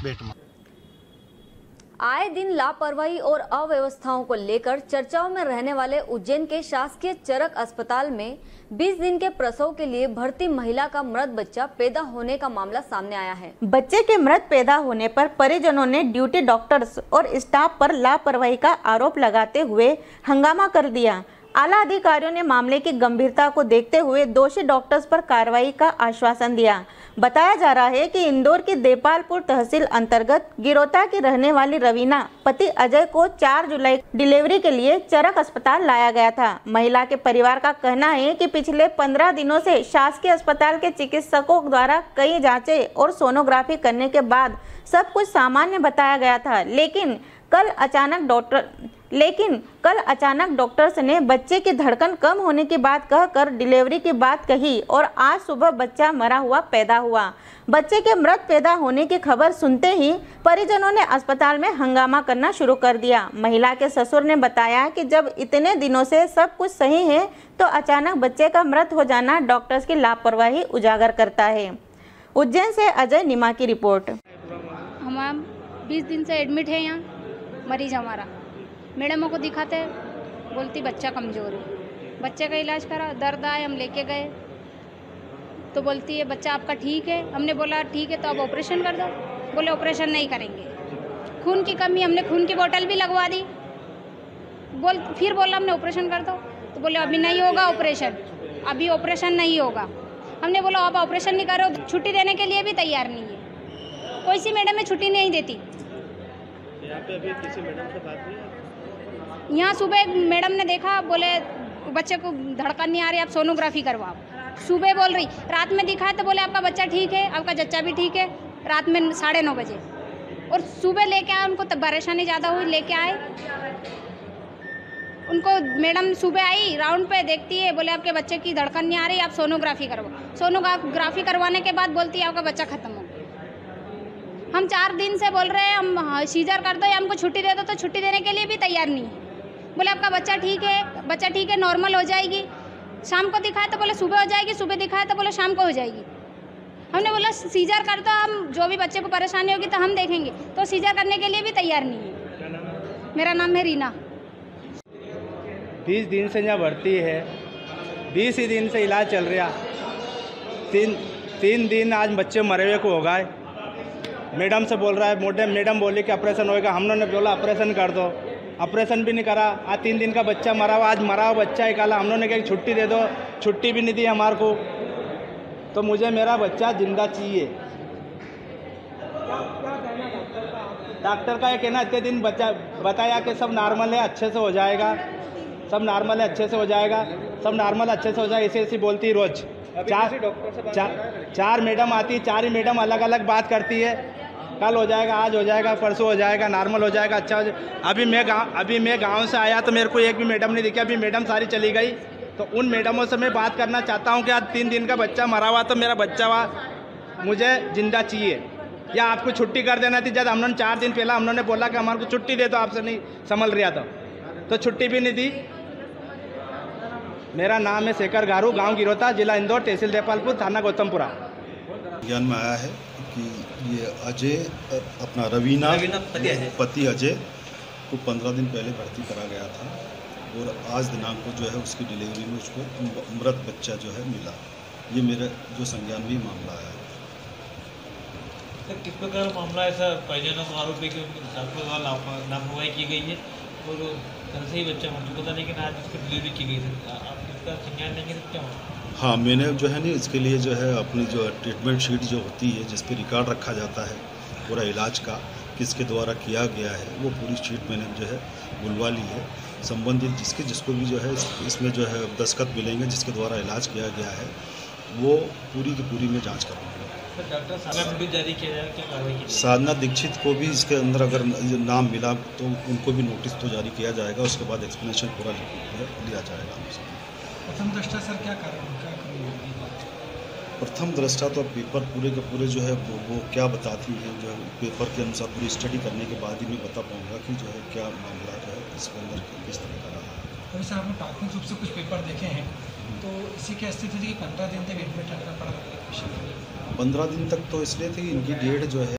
बेट में। आए दिन लापरवाही और अव्यवस्थाओं को लेकर चर्चाओं में रहने वाले उज्जैन के शासकीय चरक अस्पताल में 20 दिन के प्रसव के लिए भर्ती महिला का मृत बच्चा पैदा होने का मामला सामने आया है। बच्चे के मृत पैदा होने पर परिजनों ने ड्यूटी डॉक्टर्स और स्टाफ पर लापरवाही का आरोप लगाते हुए हंगामा कर दिया। आला अधिकारियों ने मामले की गंभीरता को देखते हुए दोषी डॉक्टर्स पर कार्रवाई का आश्वासन दिया। बताया जा रहा है कि इंदौर की देपालपुर तहसील अंतर्गत गिरोता की रहने वाली रवीना पति अजय को 4 जुलाई डिलीवरी के लिए चरक अस्पताल लाया गया था। महिला के परिवार का कहना है कि पिछले 15 दिनों से शासकीय अस्पताल के चिकित्सकों द्वारा कई जांचें और सोनोग्राफी करने के बाद सब कुछ सामान्य बताया गया था, लेकिन कल अचानक डॉक्टर्स ने बच्चे की धड़कन कम होने की बात कहकर डिलीवरी की बात कही और आज सुबह बच्चा मरा हुआ पैदा हुआ। बच्चे के मृत पैदा होने की खबर सुनते ही परिजनों ने अस्पताल में हंगामा करना शुरू कर दिया। महिला के ससुर ने बताया कि जब इतने दिनों से सब कुछ सही है तो अचानक बच्चे का मृत हो जाना डॉक्टर्स की लापरवाही उजागर करता है। उज्जैन से अजय निमा की रिपोर्ट। हम 20 दिन से एडमिट है यहाँ, मरीज हमारा मैडमों को दिखाते, बोलती बच्चा कमज़ोर है। बच्चे का इलाज करा, दर्द आए, हम लेके गए तो बोलती है बच्चा आपका ठीक है। हमने बोला ठीक है तो आप ऑपरेशन कर दो। बोले ऑपरेशन नहीं करेंगे, खून की कमी, हमने खून की बोतल भी लगवा दी। फिर बोला हमने ऑपरेशन कर दो तो बोले अभी नहीं होगा ऑपरेशन, अभी ऑपरेशन नहीं होगा। हमने बोला आप ऑपरेशन नहीं करो, छुट्टी देने के लिए भी तैयार नहीं है। कोई सी मैडम में छुट्टी नहीं देती। यहाँ पे अभी किसी मैडम से बात हुई? यहाँ सुबह मैडम ने देखा, बोले बच्चे को धड़कन नहीं आ रही, आप सोनोग्राफी करवाओ। सुबह बोल रही, रात में दिखाया तो बोले आपका बच्चा ठीक है, आपका जच्चा भी ठीक है। रात में 9:30 बजे और सुबह लेके आए, उनको तब परेशानी ज़्यादा हुई, लेके आए उनको। मैडम सुबह आई, राउंड पे देखती है, बोले आपके बच्चे की धड़कन नहीं आ रही, आप सोनोग्राफी करवाओ। सोनोग्राफी करवाने के बाद बोलती है आपका बच्चा खत्म हो गया। हम 4 दिन से बोल रहे हैं हम सीजर कर दो या हमको छुट्टी दे दो, तो छुट्टी देने के लिए भी तैयार नहीं है। बोले आपका बच्चा ठीक है, नॉर्मल हो जाएगी। शाम को दिखाया तो बोले सुबह हो जाएगी, सुबह दिखाया तो बोले शाम को हो जाएगी। हमने बोला सीजर कर दो, हम जो भी बच्चे को परेशानी होगी तो हम देखेंगे, तो सीजर करने के लिए भी तैयार नहीं है। मेरा नाम है रीना। 20 दिन से यहाँ भर्ती है, 20 ही दिन से इलाज चल रहा। 3 दिन आज बच्चे मरे हुए को हो गए। मैडम से बोल रहा है, मैडम बोली कि ऑपरेशन होएगा। हमने बोला ऑपरेशन कर दो, ऑपरेशन भी नहीं करा। आज 3 दिन का बच्चा मरा हुआ, आज मरा हुआ बच्चा निकाला। हम लोगों ने कहा छुट्टी दे दो, छुट्टी भी नहीं दी हमारे को। तो मुझे मेरा बच्चा जिंदा चाहिए। डॉक्टर का ये कहना इतने दिन बच्चा बताया कि सब नॉर्मल है, अच्छे से हो जाएगा, सब नॉर्मल है, अच्छे से हो जाएगा, सब नॉर्मल अच्छे से हो जाएगा, ऐसी बोलती रोज। 4 मैडम आती, 4 ही मैडम अलग अलग बात करती है। कल हो जाएगा, आज हो जाएगा, परसों हो जाएगा, नॉर्मल हो जाएगा, अच्छा हो जाएगा। अभी मैं गांव से आया तो मेरे को एक भी मैडम नहीं दिखी। अभी मैडम सारी चली गई। तो उन मैडमों से मैं बात करना चाहता हूं कि आज 3 दिन का बच्चा मरा हुआ, तो मेरा बच्चा हुआ मुझे जिंदा चाहिए, या आपको छुट्टी कर देना थी। जब हमने 4 दिन पहला हमने बोला कि हमारे को छुट्टी दे, तो आपसे नहीं संभल रहा तो छुट्टी भी नहीं दी। मेरा नाम है शेखर गारू, गाँव गिरोता, जिला इंदौर, तहसील देपालपुर, थाना गौतमपुरा। ज्ञान में आया है कि ये अजय अपना रवीना पति अजय को 15 दिन पहले भर्ती करा गया था और आज दिनांक को जो है उसकी डिलीवरी में उसको मृत बच्चा जो है मिला। ये मेरा जो संज्ञान में मामला आया है। सर किस प्रकार मामला ऐसा परिजनों को आरोप है कि डॉक्टर द्वारा लापरवाही की गई है और कल से ही बच्चा मर चुका था, लेकिन आज उसकी डिलीवरी की गई थी। आप इसका संज्ञान लेंगे तो क्या होगा? हाँ, मैंने जो है ना इसके लिए जो है अपनी जो ट्रीटमेंट शीट जो होती है जिस पे रिकॉर्ड रखा जाता है पूरा इलाज का, किसके द्वारा किया गया है, वो पूरी शीट मैंने जो है बुलवा ली है। संबंधित जिसको भी जो है इसमें जो है दस्तखत मिलेंगे जिसके द्वारा इलाज किया गया है, वो पूरी की पूरी में जाँच करूँगा। डॉक्टर साधना दीक्षित को भी इसके अंदर अगर नाम मिला तो उनको भी नोटिस तो जारी किया जाएगा, उसके बाद एक्सप्लेनेशन पूरा लिया जाएगा। प्रथम दृष्टा सर क्या कारण प्रथम दृष्टा तो पेपर पूरे के पूरे जो है वो क्या बताती है, जो है पेपर के अनुसार पूरी स्टडी करने के बाद ही मैं बता पाऊँगा कि जो है क्या मामला जो है इसके अंदर किस तरह का रहा है। वैसे आपने प्राथमिक रूप से कुछ पेपर देखे हैं, तो इसी की स्थिति थी कि 15 दिन तक एडमिट रहना पड़ा। 15 दिन तक तो इसलिए थी इनकी डेट जो है